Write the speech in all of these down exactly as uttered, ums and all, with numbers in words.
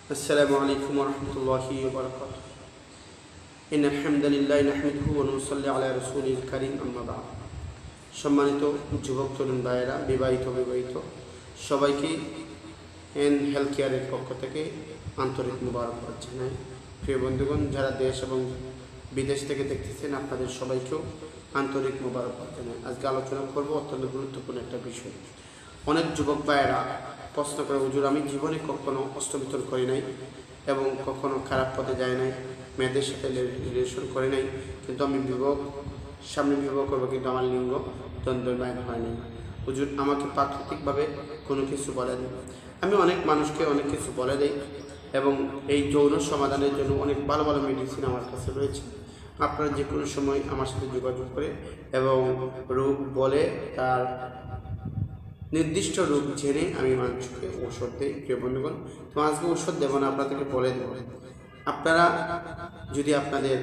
السلام عليكم ورحمة الله وبركاته إن الحمد لله نحمده ونصلي على رسوله الكريم أما بعد সম্মানিত যুবক তরুণ ভাইয়েরা বিবাহিত বিবাহিত সবাইকে এন হেলথ কেয়ারের পক্ষ থেকে আন্তরিক মোবারকবাদ জানাই। প্রিয় বন্ধুগণ, যারা দেশ এবং বিদেশ থেকে দেখতেছেন আপনাদের সবাইকেও আন্তরিক মোবারকবাদ জানাই। আজকে আলোচনা করব অত্যন্ত গুরুত্বপূর্ণ একটা বিষয়। অনেক যুবক ভাইয়েরা প্রশ্ন করে, হুজুর আমি জীবনে কখনো হস্তমিথন করি নাই এবং কখনো খারাপ পথে যাই নাই, মেয়েদের সাথে রিলেশন করি নাই, কিন্তু আমি বিবাহ সামনে বিবাহ করবো কিন্তু আমার লিঙ্গ দ্বন্দ্বায়ন হয় নাই। হুজুর আমাকে প্রাকৃতিকভাবে কোনো কিছু বলে দেয়। আমি অনেক মানুষকে অনেক কিছু বলে দিই এবং এই যৌন সমাধানের জন্য অনেক ভালো ভালো মেডিসিন আমার কাছে রয়েছে। আপনারা যে কোনো সময় আমার সাথে যোগাযোগ করে এবং রোগ বলে তার নির্দিষ্ট রোগ জেনে আমি মানুষকে ঔষধ দিই। প্রিয় বন্ধুগণ, তো আজকে ঔষধ দেবো না, আপনাদেরকে বলে দেবো। আপনারা যদি আপনাদের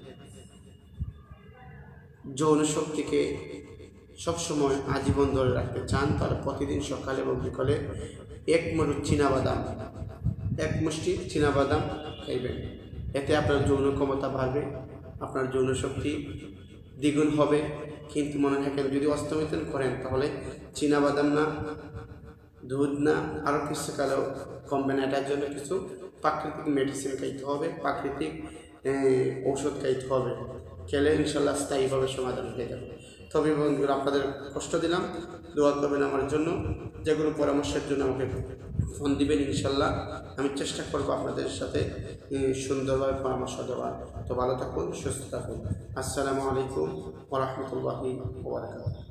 যৌন শক্তিকে সবসময় আজীবন ধরে রাখতে চান, তাহলে প্রতিদিন সকালে এবং বিকালে এক মুঠো চীনাবাদাম এক মুষ্টি চীনাবাদাম খাইবেন। এতে আপনার যৌন ক্ষমতা বাড়বে, আপনার যৌন শক্তি দ্বিগুণ হবে। কিন্তু মনে রাখেন, যদি হস্তমিথন করেন তাহলে চীনাবাদাম না, দুধ না, আরও কিছু কালেও কমবে না। এটার জন্য কিছু প্রাকৃতিক মেডিসিন খাইতে হবে, প্রাকৃতিক ঔষধ খাইতে হবে। খেলে ইনশাল্লাহ স্থায়ীভাবে সমাধান হয়ে যাবে। তবে বন্ধুরা, আপনাদের কষ্ট দিলাম, দোয়া করবেন আমার জন্য। যে কোনো পরামর্শের জন্য আমাকে ফোন দিবেন, ইনশাল্লাহ আমি চেষ্টা করবো আপনাদের সাথে সুন্দরভাবে পরামর্শ দেওয়ার। তো ভালো থাকুন, সুস্থ থাকুন। আসসালামু আলাইকুম ওয়া রাহমাতুল্লাহি ওয়া বারাকাতুহু।